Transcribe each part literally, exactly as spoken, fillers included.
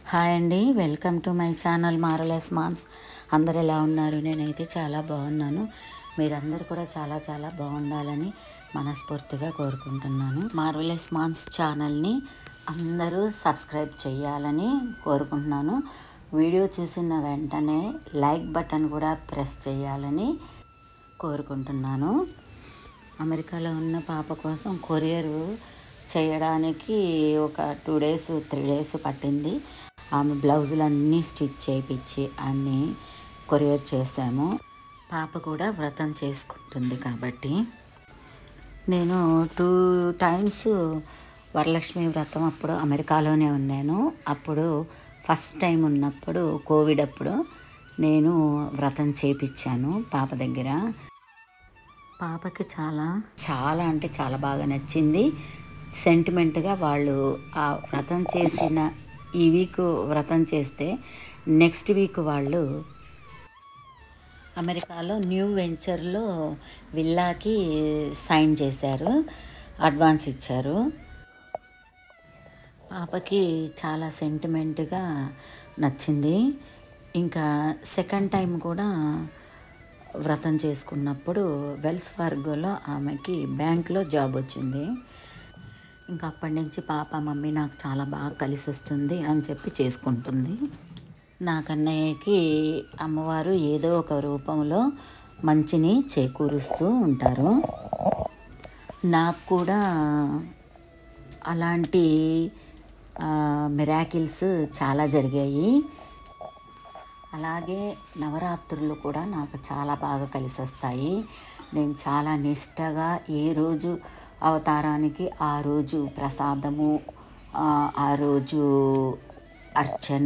Hi అండి, welcome to my channel marvellous moms. అందరు ఎలా ఉన్నారు? నేనైతే చాలా బాగున్నాను. మీరందరూ కూడా చాలా చాలా బాగుండాలని మనస్ఫూర్తిగా కోరుకుంటున్నాను. మార్వెలస్ మామ్స్ ఛానల్ని అందరూ సబ్స్క్రైబ్ చేయాలని కోరుకుంటున్నాను. వీడియో చూసిన వెంటనే లైక్ బటన్ కూడా ప్రెస్ చేయాలని కోరుకుంటున్నాను. అమెరికాలో ఉన్న పాప కోసం కొరియర్ చేయడానికి ఒక టూ డేస్ త్రీ డేస్ పట్టింది. ఆమె బ్లౌజులు అన్నీ స్టిచ్ చేయించి అన్నీ కొరియర్ చేశాము. పాప కూడా వ్రతం చేసుకుంటుంది కాబట్టి నేను టూ టైమ్స్ వరలక్ష్మి వ్రతం అప్పుడు అమెరికాలోనే ఉన్నాను. అప్పుడు ఫస్ట్ టైం ఉన్నప్పుడు కోవిడ్ అప్పుడు నేను వ్రతం చేయించాను పాప దగ్గర. పాపకి చాలా చాలా అంటే చాలా బాగా నచ్చింది. సెంటిమెంట్గా వాళ్ళు ఆ వ్రతం చేసిన ఈ వీక్ వ్రతం చేస్తే నెక్స్ట్ వీక్ వాళ్ళు అమెరికాలో న్యూ వెంచర్లో విల్లాకి సైన్ చేశారు, అడ్వాన్స్ ఇచ్చారు. పాపకి చాలా సెంటిమెంట్గా నచ్చింది. ఇంకా సెకండ్ టైం కూడా వ్రతం చేసుకున్నప్పుడు వెల్స్ ఫార్గోలో ఆమెకి బ్యాంక్లో జాబ్ వచ్చింది. ఇంకా అప్పటి నుంచి పాప మమ్మీ నాకు చాలా బాగా కలిసి వస్తుంది అని చెప్పి చేసుకుంటుంది. నా కన్నయ్యకి అమ్మవారు ఏదో ఒక రూపంలో మంచిని చేకూరుస్తూ ఉంటారు. నాకు కూడా అలాంటి మిరాకిల్స్ చాలా జరిగాయి. అలాగే నవరాత్రులు కూడా నాకు చాలా బాగా కలిసి వస్తాయి. నేను చాలా నిష్టగా ఏ రోజు అవతారానికి ఆ రోజు ప్రసాదము, ఆ రోజు అర్చన,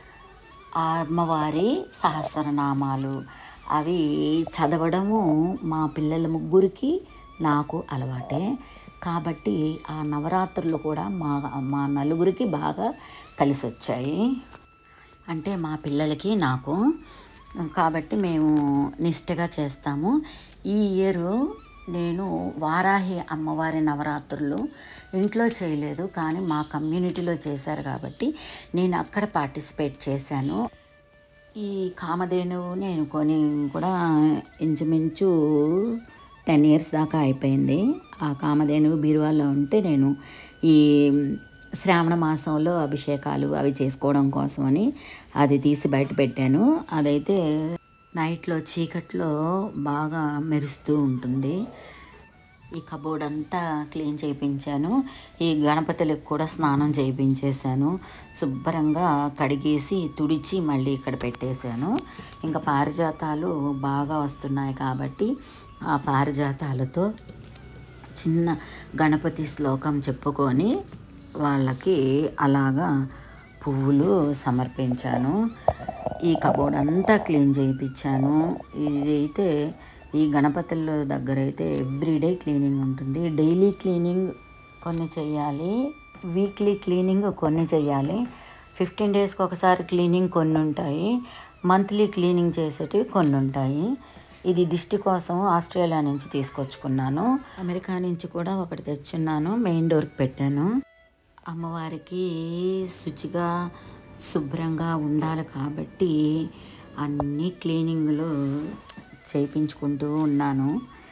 అమ్మవారి సహస్రనామాలు అవి చదవడము మా పిల్లల ముగ్గురికి నాకు అలవాటే. కాబట్టి ఆ నవరాత్రులు కూడా మా మా నలుగురికి బాగా కలిసి వచ్చాయి. అంటే మా పిల్లలకి నాకు. కాబట్టి మేము నిష్టగా చేస్తాము. ఈ ఇయరు నేను వారాహి అమ్మవారి నవరాత్రులు ఇంట్లో చేయలేదు, కానీ మా కమ్యూనిటీలో చేశారు కాబట్టి నేను అక్కడ పార్టిసిపేట్ చేశాను. ఈ కామధేనువు నేను కొని కూడా ఇంచుమించు టెన్ ఇయర్స్ దాకా అయిపోయింది. ఆ కామధేనువు బీరువాలో ఉంటే నేను ఈ శ్రావణ మాసంలో అభిషేకాలు అవి చేసుకోవడం కోసమని అది తీసి బయట పెట్టాను. అదైతే నైట్లో చీకట్లో బాగా మెరుస్తూ ఉంటుంది. ఈ కబోర్డ్ అంతా క్లీన్ చేయించాను. ఈ గణపతులకు కూడా స్నానం చేయించేశాను. శుభ్రంగా కడిగేసి తుడిచి మళ్ళీ ఇక్కడ పెట్టేశాను. ఇంకా పారిజాతాలు బాగా వస్తున్నాయి కాబట్టి ఆ పారిజాతాలతో చిన్న గణపతి శ్లోకం చెప్పుకొని వాళ్ళకి అలాగా పువ్వులు సమర్పించాను. ఈ కబోర్డ్ అంతా క్లీన్ చేయించాను. ఇదైతే ఈ గణపతుల దగ్గర అయితే ఎవ్రీడే క్లీనింగ్ ఉంటుంది. డైలీ క్లీనింగ్ కొన్ని చెయ్యాలి, వీక్లీ క్లీనింగ్ కొన్ని చెయ్యాలి, ఫిఫ్టీన్ డేస్కి ఒకసారి క్లీనింగ్ కొన్ని ఉంటాయి, మంత్లీ క్లీనింగ్ చేసేటివి కొన్ని ఉంటాయి. ఇది దిష్టి కోసం ఆస్ట్రేలియా నుంచి తీసుకొచ్చుకున్నాను. అమెరికా నుంచి కూడా ఒకటి తెచ్చున్నాను, మెయిన్ డోర్కి పెట్టాను. అమ్మవారికి శుచిగా శుభ్రంగా ఉండాలి కాబట్టి అన్నీ క్లీనింగ్లు చేయించుకుంటూ ఉన్నాను.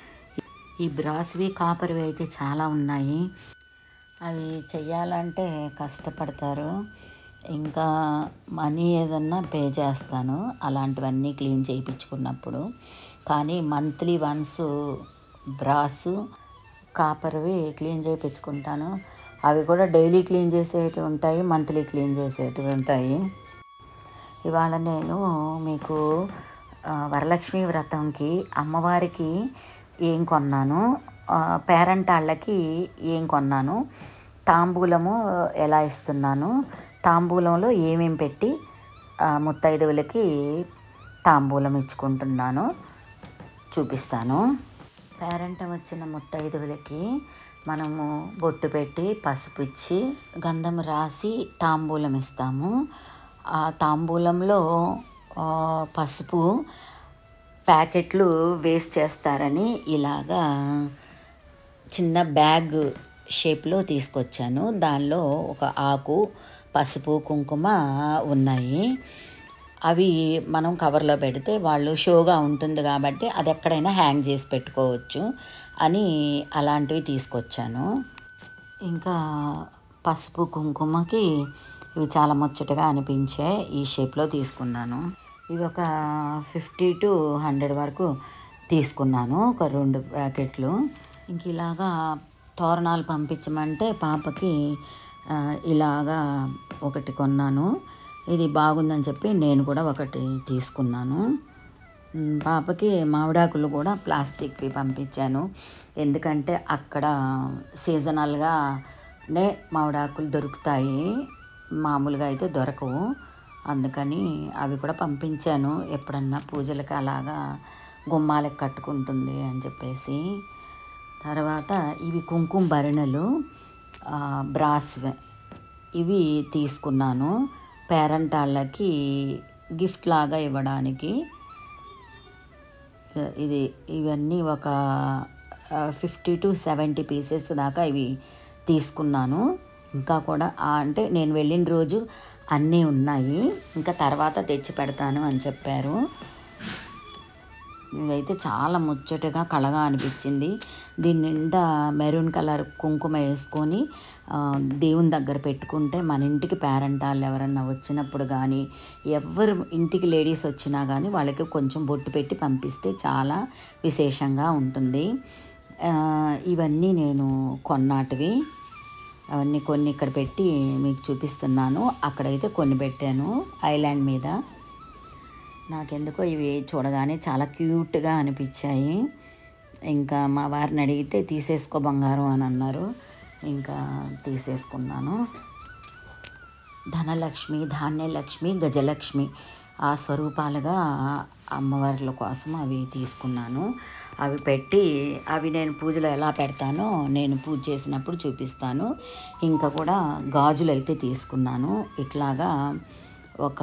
ఈ బ్రాస్వి కాపర్వి అయితే చాలా ఉన్నాయి. అవి చెయ్యాలంటే కష్టపడతారు. ఇంకా మనీ ఏదన్నా పే చేస్తాను అలాంటివన్నీ క్లీన్ చేయించుకున్నప్పుడు. కానీ మంత్లీ వన్స్ బ్రాసు కాపర్వి క్లీన్ చేయించుకుంటాను. అవి కూడా డైలీ క్లీన్ చేసేటివి ఉంటాయి, మంత్లీ క్లీన్ చేసేటివి ఉంటాయి. ఇవాళ నేను మీకు వరలక్ష్మి వ్రతంకి అమ్మవారికి ఏం కొన్నాను, పేరంటాళ్ళకి ఏం కొన్నాను, తాంబూలము ఎలా ఇస్తున్నాను, తాంబూలంలో ఏమేమి పెట్టి ముత్తైదువులకి తాంబూలం ఇచ్చుకుంటున్నాను చూపిస్తాను. పేరంటం వచ్చిన ముత్తైదువులకి మనము బొట్టు పెట్టి పసుపు ఇచ్చి గంధం రాసి తాంబూలం ఇస్తాము. ఆ తాంబూలంలో పసుపు ప్యాకెట్లు వేస్ట్ చేస్తారని ఇలాగా చిన్న బ్యాగ్ షేప్లో తీసుకొచ్చాను. దానిలో ఒక ఆకు, పసుపు కుంకుమ ఉన్నాయి. అవి మనం కవర్లో పెడితే వాళ్ళు షోగా ఉంటుంది కాబట్టి అది ఎక్కడైనా హ్యాంగ్ చేసి పెట్టుకోవచ్చు అని అలాంటివి తీసుకొచ్చాను. ఇంకా పసుపు కుంకుమకి ఇవి చాలా ముచ్చటగా అనిపించే ఈ షేప్లో తీసుకున్నాను. ఇవి ఒక ఫిఫ్టీ టు హండ్రెడ్ వరకు తీసుకున్నాను, ఒక రెండు ప్యాకెట్లు. ఇంక ఇలాగా తోరణాలు పంపించమంటే పాపకి ఇలాగా ఒకటి కొన్నాను. ఇది బాగుందని చెప్పి నేను కూడా ఒకటి తీసుకున్నాను. పాపకి మామిడాకులు కూడా ప్లాస్టిక్వి పంపించాను. ఎందుకంటే అక్కడ సీజనల్గానే మామిడాకులు దొరుకుతాయి, మామూలుగా అయితే దొరకవు. అందుకని అవి కూడా పంపించాను, ఎప్పుడన్నా పూజలకి అలాగా గుమ్మాలకు కట్టుకుంటుంది అని చెప్పేసి. తర్వాత ఇవి కుంకుమ భరణలు బ్రాస్, ఇవి తీసుకున్నాను పేరెంట్ వాళ్ళకి గిఫ్ట్ లాగా ఇవ్వడానికి. ఇది ఇవన్నీ ఒక ఫిఫ్టీ టు సెవెంటీ పీసెస్ దాకా ఇవి తీసుకున్నాను. ఇంకా కూడా అంటే నేను వెళ్ళిన రోజు అన్నీ ఉన్నాయి, ఇంకా తర్వాత తెచ్చి పెడతాను అని చెప్పారు. ఇదైతే చాలా ముచ్చటగా కళగా అనిపించింది. దీని నిండా మెరూన్ కలర్ కుంకుమ వేసుకొని దేవుని దగ్గర పెట్టుకుంటే మన ఇంటికి పేరెంట్ వాళ్ళు ఎవరన్నా వచ్చినప్పుడు కానీ, ఎవరు ఇంటికి లేడీస్ వచ్చినా కానీ వాళ్ళకి కొంచెం బొట్టు పెట్టి పంపిస్తే చాలా విశేషంగా ఉంటుంది. ఇవన్నీ నేను కొన్నాటివి, అవన్నీ కొన్ని ఇక్కడ పెట్టి మీకు చూపిస్తున్నాను. అక్కడైతే కొన్ని పెట్టాను ఐలాండ్ మీద. నాకెందుకో ఇవి చూడగానే చాలా క్యూట్గా అనిపించాయి. ఇంకా మా వారిని అడిగితే తీసేసుకో బంగారం అని అన్నారు, ఇంకా తీసేసుకున్నాను. ధనలక్ష్మి, ధాన్యలక్ష్మి, గజలక్ష్మి ఆ స్వరూపాలుగా అమ్మవార్ల కోసం అవి తీసుకున్నాను. అవి పెట్టి అవి నేను పూజలో ఎలా పెడతానో నేను పూజ చేసినప్పుడు చూపిస్తాను. ఇంకా కూడా గాజులు అయితే తీసుకున్నాను. ఇట్లాగా ఒక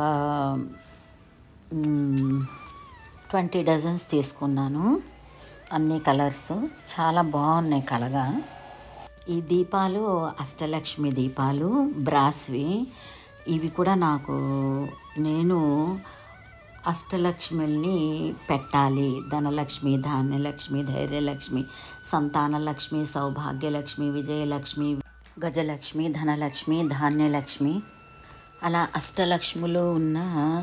ట్వంటీ డజన్స్ తీసుకున్నాను, అన్ని కలర్స్ చాలా బాగున్నాయి కళగా. ఈ దీపాలు అష్టలక్ష్మి దీపాలు బ్రాస్వి. ఇవి కూడా నాకు నేను అష్టలక్ష్మిని పెట్టాలి, ధనలక్ష్మి, ధాన్యలక్ష్మి, ధైర్యలక్ష్మి, సంతానలక్ష్మి, సౌభాగ్యలక్ష్మి, విజయలక్ష్మి, గజలక్ష్మి, ధనలక్ష్మి, ధాన్యలక్ష్మి, అలా అష్టలక్ష్ములు ఉన్న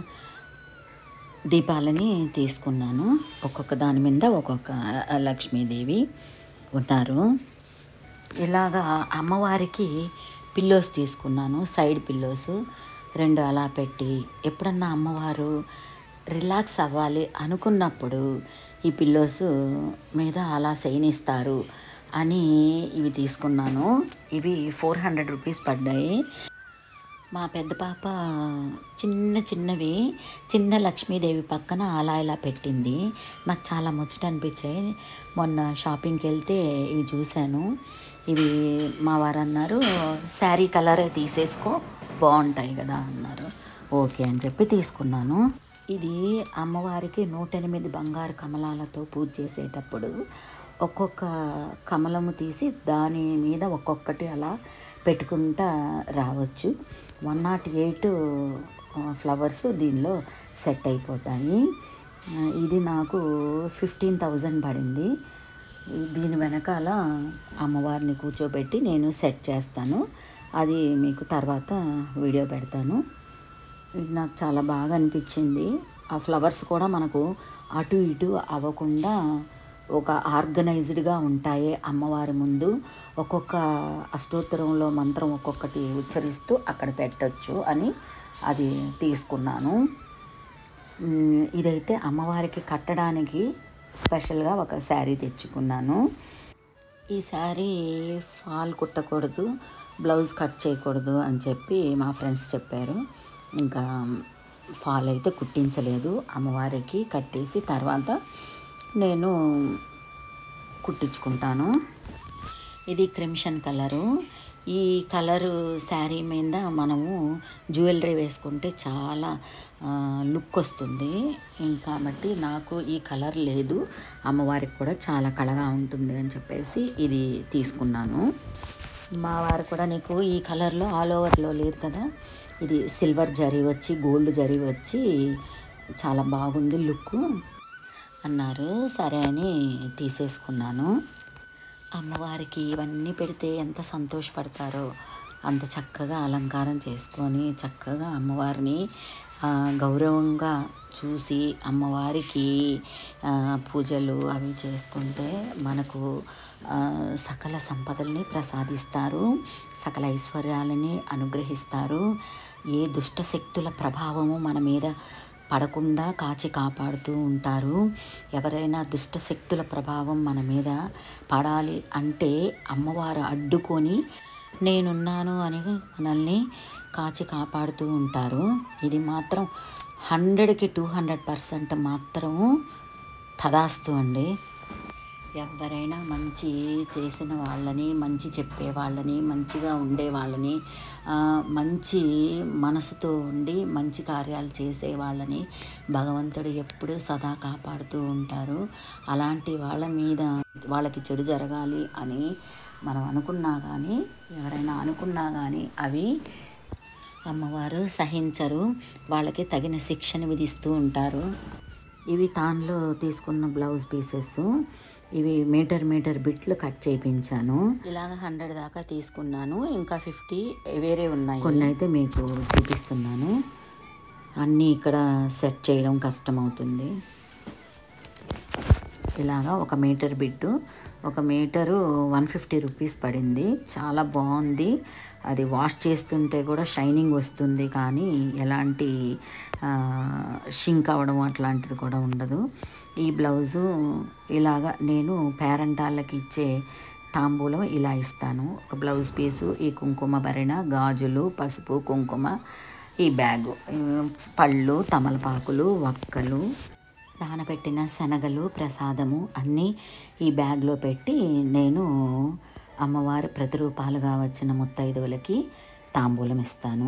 దీపాలని తీసుకున్నాను. ఒక్కొక్క దాని మీద ఒక్కొక్క లక్ష్మీదేవి ఉన్నారు. ఇలాగా అమ్మవారికి పిల్లోస్ తీసుకున్నాను, సైడ్ పిల్లోస్ రెండు అలా పెట్టి ఎప్పుడన్నా అమ్మవారు రిలాక్స్ అవ్వాలి అనుకున్నప్పుడు ఈ పిల్లోస్ మీద అలా శయనిస్తారు అని ఇవి తీసుకున్నాను. ఇవి ఫోర్ హండ్రెడ్ రూపీస్ పడ్డాయి. మా పెద్ద పాప చిన్న చిన్నవి చిన్న లక్ష్మీదేవి పక్కన అలా ఇలా పెట్టింది. నాకు చాలా ముచ్చట అనిపించాయి. మొన్న షాపింగ్కి వెళ్తే ఇవి చూశాను. ఇవి మా వారు అన్నారు శారీ కలరే తీసేసుకో బాగుంటాయి కదా అన్నారు. ఓకే అని చెప్పి తీసుకున్నాను. ఇది అమ్మవారికి నూట ఎనిమిది బంగారు కమలాలతో పూజ చేసేటప్పుడు ఒక్కొక్క కమలము తీసి దాని మీద ఒక్కొక్కటి అలా పెట్టుకుంటా రావచ్చు. వన్ నాట్ ఎయిట్ ఫ్లవర్స్ దీనిలో సెట్ అయిపోతాయి. ఇది నాకు ఫిఫ్టీన్ థౌజండ్ పడింది. దీని వెనకాల అమ్మవారిని కూర్చోబెట్టి నేను సెట్ చేస్తాను, అది మీకు తర్వాత వీడియో పెడతాను. ఇది నాకు చాలా బాగా అనిపించింది. ఆ ఫ్లవర్స్ కూడా మనకు అటు ఇటు అవ్వకుండా ఒక ఆర్గనైజ్డ్గా ఉంటాయి. అమ్మవారి ముందు ఒక్కొక్క అష్టోత్తరంలో మంత్రం ఒక్కొక్కటి ఉచ్చరిస్తూ అక్కడ పెట్టచ్చు అని అది తీసుకున్నాను. ఇదైతే అమ్మవారికి కట్టడానికి స్పెషల్గా ఒక శారీ తెచ్చుకున్నాను. ఈ శారీ ఫాల్ కుట్టకూడదు, బ్లౌజ్ కట్ చేయకూడదు అని చెప్పి మా ఫ్రెండ్స్ చెప్పారు. ఇంకా ఫాల్ అయితే కుట్టించలేదు, అమ్మవారికి కట్టేసి తర్వాత నేను కుట్టించుకుంటాను. ఇది క్రిమ్షన్ కలరు. ఈ కలరు శారీ మీద మనము జ్యువెలరీ వేసుకుంటే చాలా లుక్ వస్తుంది. కాబట్టి నాకు ఈ కలర్ లేదు, అమ్మవారికి కూడా చాలా కళగా ఉంటుంది అని చెప్పేసి ఇది తీసుకున్నాను. మా వారు కూడా నీకు ఈ కలర్లో ఆల్ ఓవర్లో లేదు కదా, ఇది సిల్వర్ జరీ వచ్చి గోల్డ్ జరీ వచ్చి చాలా బాగుంది లుక్ అన్నారు. సరే అని తీసేసుకున్నాను. అమ్మవారికి ఇవన్నీ పెడితే ఎంత సంతోషపడతారో, అంత చక్కగా అలంకారం చేసుకొని చక్కగా అమ్మవారిని గౌరవంగా చూసి అమ్మవారికి పూజలు అవి చేసుకుంటే మనకు సకల సంపదల్ని ప్రసాదిస్తారు, సకల ఐశ్వర్యాలని అనుగ్రహిస్తారు. ఏ దుష్ట శక్తుల ప్రభావము మన మీద పడకుండా కాచి కాపాడుతూ ఉంటారు. ఎవరైనా దుష్ట శక్తుల ప్రభావం మన మీద పడాలి అంటే అమ్మవారు అడ్డుకొని నేనున్నాను అని మనల్ని కాచి కాపాడుతూ ఉంటారు. ఇది మాత్రం హండ్రెడ్కి టూ హండ్రెడ్ పర్సెంట్ మాత్రము తదాస్తు అండి. ఎవరైనా మంచి చేసిన వాళ్ళని, మంచి చెప్పే వాళ్ళని, మంచిగా ఉండే వాళ్ళని, మంచి మనసుతో ఉండి మంచి కార్యాలు చేసే వాళ్ళని భగవంతుడు ఎప్పుడూ సదా కాపాడుతూ ఉంటారు. అలాంటి వాళ్ళ మీద వాళ్ళకి చెడు జరగాలి అని మనం అనుకున్నా కానీ, ఎవరైనా అనుకున్నా కానీ అవి అమ్మవారు సహించరు, వాళ్ళకి తగిన శిక్షను విధిస్తూ ఉంటారు. ఇవి తాన్లో తీసుకున్న బ్లౌజ్ పీసెస్. ఇవి మీటర్ మీటర్ బిట్లు కట్ చేయించాను. ఇలాగ హండ్రెడ్ దాకా తీసుకున్నాను. ఇంకా ఫిఫ్టీ వేరే ఉన్నాయి. కొన్ని అయితే మీకు చూపిస్తున్నాను. అన్నీ ఇక్కడ సెట్ చేయడం కష్టమవుతుంది. ఇలాగా ఒక మీటర్ బిట్టు ఒక మీటరు వన్ ఫిఫ్టీ రూపీస్ పడింది. చాలా బాగుంది. అది వాష్ చేస్తుంటే కూడా షైనింగ్ వస్తుంది, కానీ ఎలాంటి షింక్ అవ్వడం అట్లాంటిది కూడా ఉండదు. ఈ బ్లౌజు ఇలాగా నేను పేరెంటాళ్ళకి ఇచ్చే తాంబూలం ఇలా ఇస్తాను. ఒక బ్లౌజ్ పీసు, ఈ కుంకుమ భరిణ, గాజులు, పసుపు, కుంకుమ, ఈ బ్యాగు, పళ్ళు, తమలపాకులు, వక్కలు, నానబెట్టిన శనగలు, ప్రసాదము అన్నీ ఈ బ్యాగ్లో పెట్టి నేను అమ్మవారి ప్రతిరూపాలుగా వచ్చిన ముత్తైదువులకి తాంబూలం ఇస్తాను.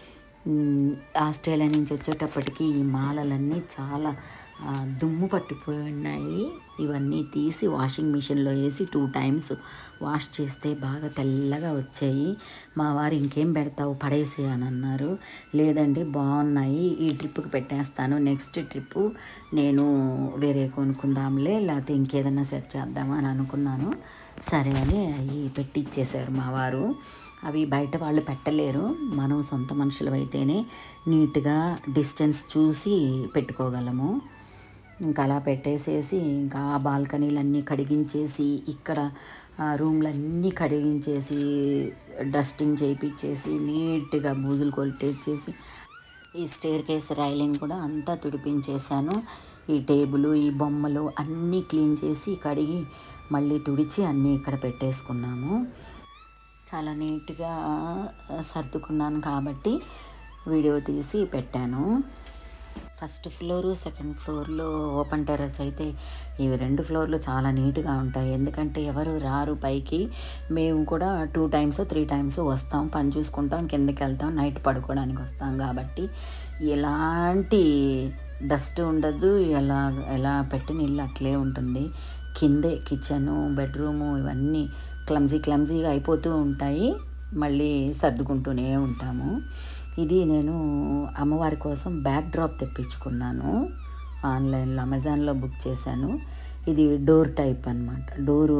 ఆస్ట్రేలియా నుంచి వచ్చేటప్పటికి ఈ మాలలన్నీ చాలా దుమ్ము పట్టిపోయి ఉన్నాయి. ఇవన్నీ తీసి వాషింగ్ మిషన్లో వేసి టూ టైమ్స్ వాష్ చేస్తే బాగా తెల్లగా వచ్చాయి. మా వారు ఇంకేం పెడతావు పడేసి అని అన్నారు. లేదండి బాగున్నాయి, ఈ ట్రిప్కి పెట్టేస్తాను, నెక్స్ట్ ట్రిప్పు నేను వేరే కొనుక్కుందాంలే, లేకపోతే ఇంకేదన్నా సెట్ చేద్దామా అని అనుకున్నాను. సరే అని అవి పెట్టిచ్చేశారు మా వారు. అవి బయట వాళ్ళు పెట్టలేరు, మనం సొంత మనుషులు అయితేనే నీట్గా డిస్టెన్స్ చూసి పెట్టుకోగలము. ఇంకా అలా పెట్టేసేసి ఇంకా ఆ బాల్కనీలన్నీ కడిగించేసి, ఇక్కడ రూమ్లన్నీ కడిగించేసి, డస్టింగ్ చేయించేసి, నీట్గా బూజులు కొలిపేసేసి, ఈ స్టేర్ కేస్ రైలింగ్ కూడా అంతా తుడిపించేశాను. ఈ టేబుల్, ఈ బొమ్మలు అన్నీ క్లీన్ చేసి కడిగి మళ్ళీ తుడిచి అన్నీ ఇక్కడ పెట్టేసుకున్నాము. చాలా నీట్గా సర్దుకున్నాను కాబట్టి వీడియో తీసి పెట్టాను. ఫస్ట్ ఫ్లోరు, సెకండ్ ఫ్లోర్లో ఓపెన్ టెర్రస్ అయితే ఇవి రెండు ఫ్లోర్లు చాలా నీట్గా ఉంటాయి. ఎందుకంటే ఎవరు రారు పైకి, మేము కూడా టూ టైమ్స్ త్రీ టైమ్స్ వస్తాం, పని చూసుకుంటాం, కిందకి వెళ్తాం, నైట్ పడుకోవడానికి వస్తాం. కాబట్టి ఎలాంటి డస్ట్ ఉండదు, ఎలా ఎలా పెట్టిన ఇల్లు అట్లే ఉంటుంది. కిందే కిచెను, బెడ్రూము ఇవన్నీ క్లమ్జీ క్లమ్జీగా అయిపోతూ ఉంటాయి, మళ్ళీ సర్దుకుంటూనే ఉంటాము. ఇది నేను అమ్మవారి కోసం బ్యాక్ డ్రాప్ తెప్పించుకున్నాను, ఆన్లైన్లో అమెజాన్లో బుక్ చేశాను. ఇది డోర్ టైప్ అన్నమాట. డోరు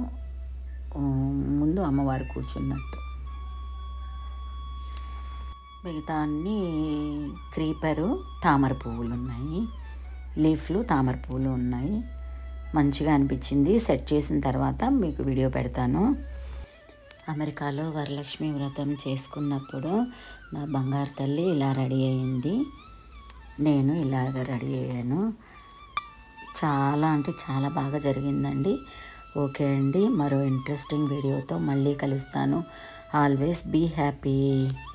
ముందు అమ్మవారు కూర్చున్నట్టు, మిగతా అన్నీ క్రీపరు, తామర పువ్వులు ఉన్నాయి, లీఫ్లు తామర పువ్వులు ఉన్నాయి. మంచిగా అనిపించింది. సెట్ చేసిన తర్వాత మీకు వీడియో పెడతాను. అమెరికాలో వరలక్ష్మి వ్రతం చేసుకున్నప్పుడు నా బంగారు తల్లి ఇలా రెడీ అయింది, నేను ఇలాగ రెడీ అయ్యాను. చాలా అంటే చాలా బాగా జరిగిందండి. ఓకే అండి, మరో ఇంట్రెస్టింగ్ వీడియోతో మళ్ళీ కలుస్తాను. Always be happy.